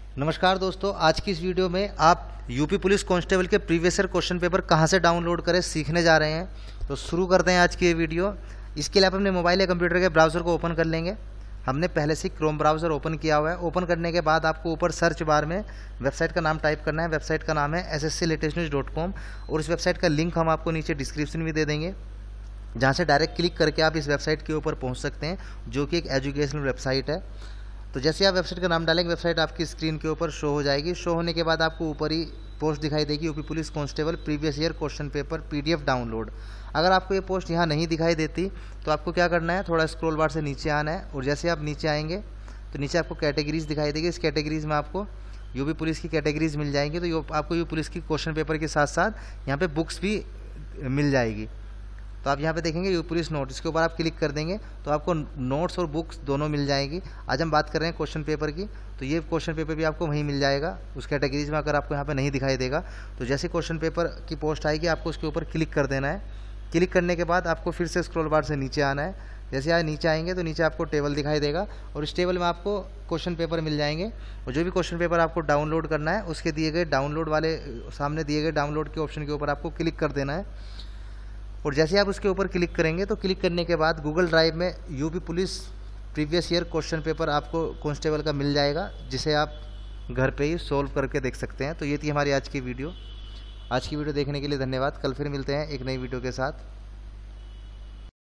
नमस्कार दोस्तों, आज की इस वीडियो में आप यूपी पुलिस कांस्टेबल के प्रीवियस ईयर क्वेश्चन पेपर कहां से डाउनलोड करें सीखने जा रहे हैं। तो शुरू करते हैं आज की ये वीडियो। इसके लिए आप अपने मोबाइल या कंप्यूटर के ब्राउज़र को ओपन कर लेंगे। हमने पहले से क्रोम ब्राउज़र ओपन किया हुआ है। ओपन करने के बाद आपको ऊपर सर्च बार में वेबसाइट का नाम टाइप करना है। वेबसाइट का नाम है ssclatestnews.com और इस वेबसाइट का लिंक हम आपको नीचे डिस्क्रिप्शन में दे देंगे, जहाँ से डायरेक्ट क्लिक करके आप इस वेबसाइट के ऊपर पहुँच सकते हैं, जो कि एक एजुकेशनल वेबसाइट है। तो जैसे आप वेबसाइट का नाम डालेंगे, वेबसाइट आपकी स्क्रीन के ऊपर शो हो जाएगी। शो होने के बाद आपको ऊपर ही पोस्ट दिखाई देगी, UP police constable previous year question paper PDF download. अगर आपको ये पोस्ट यहाँ नहीं दिखाई देती तो आपको क्या करना है, थोड़ा स्क्रॉल बार से नीचे आना है और जैसे आप नीचे आएंगे तो नीचे आपको कैटेगरीज दिखाई देगी। इस कैटेगरीज में आपको यूपी पुलिस की कैटेगरीज मिल जाएंगी। तो आपको यूपी पुलिस की क्वेश्चन पेपर के साथ साथ यहाँ पे बुक्स भी मिल जाएगी। तो आप यहाँ पे देखेंगे यूपी पुलिस नोट, इसके ऊपर आप क्लिक कर देंगे तो आपको नोट्स और बुक्स दोनों मिल जाएगी। आज हम बात कर रहे हैं क्वेश्चन पेपर की, तो ये क्वेश्चन पेपर भी आपको वहीं मिल जाएगा उस कैटेगरीज में। अगर आपको यहाँ पे नहीं दिखाई देगा तो जैसे क्वेश्चन पेपर की पोस्ट आएगी आपको उसके ऊपर क्लिक कर देना है। क्लिक करने के बाद आपको फिर से स्क्रॉल बार से नीचे आना है। जैसे आप नीचे आएंगे तो नीचे आपको टेबल दिखाई देगा और इस टेबल में आपको क्वेश्चन पेपर मिल जाएंगे। और जो भी क्वेश्चन पेपर आपको डाउनलोड करना है उसके दिए गए डाउनलोड वाले सामने दिए गए डाउनलोड के ऑप्शन के ऊपर आपको क्लिक कर देना है। और जैसे आप उसके ऊपर क्लिक करेंगे तो क्लिक करने के बाद गूगल ड्राइव में UP police previous year question paper आपको कांस्टेबल का मिल जाएगा, जिसे आप घर पे ही सॉल्व करके देख सकते हैं। तो ये थी हमारी आज की वीडियो। आज की वीडियो देखने के लिए धन्यवाद। कल फिर मिलते हैं एक नई वीडियो के साथ।